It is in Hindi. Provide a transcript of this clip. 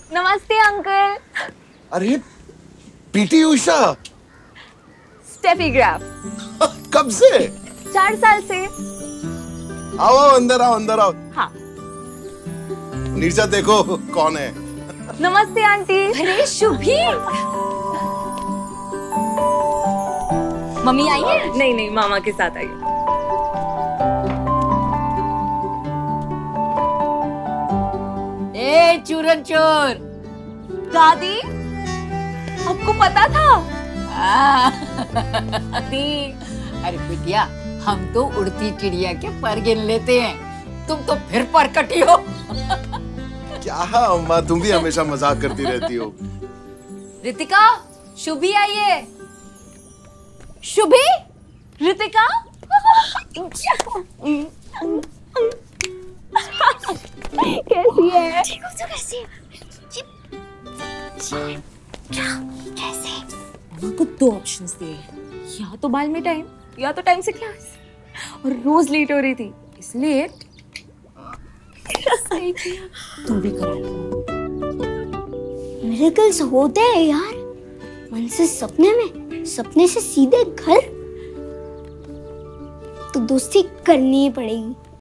नमस्ते अंकल। अरे पीटी उषा। Steffi Graf. कब से? 4 साल से। आओ अंदर आओ, अंदर आओ। हाँ। नीरजा देखो कौन है। नमस्ते आंटी। अरे शुभी, मम्मी आई है? नहीं नहीं, मामा के साथ आई। ए चूरन चोर। दादी, आपको पता था? दी, अरे बिटिया, हम तो उड़ती चिड़िया के पर गिन लेते हैं, तुम तो फिर पर कटी हो। क्या अम्मा, तुम भी हमेशा मजाक करती रहती हो। रितिका, शुभी आई है। शुभी? रितिका? कैसी है? ठीक हो तो कैसी है? कैसे? मामा को 2 ऑप्शंस दिए, या तो बाल में टाइम या तो टाइम से क्लास, और रोज लेट हो रही थी, इसलिए सही किया। तुम भी करा लो। मिरेकल्स होते हैं यार, मन से सपने में, सपने से सीधे घर। तो दोस्ती करनी ही पड़ेगी।